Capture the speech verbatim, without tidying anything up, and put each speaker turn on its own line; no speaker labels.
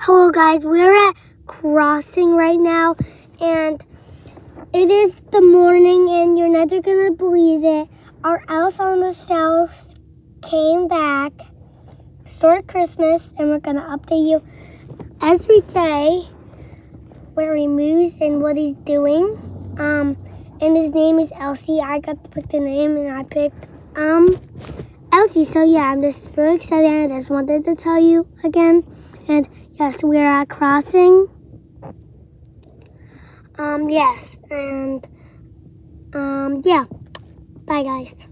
Hello guys, we're at Crossing right now, and it is the morning, and you're never gonna believe it. Our Elves on the Shelf came back, started Christmas, and we're gonna update you every day where he moves and what he's doing. Um, and his name is Elsie. I got to pick the name, and I picked um Elsie. So yeah, I'm just really excited. I just wanted to tell you again. And yes, we're at Crossing. Um, yes, and um, yeah. Bye, guys.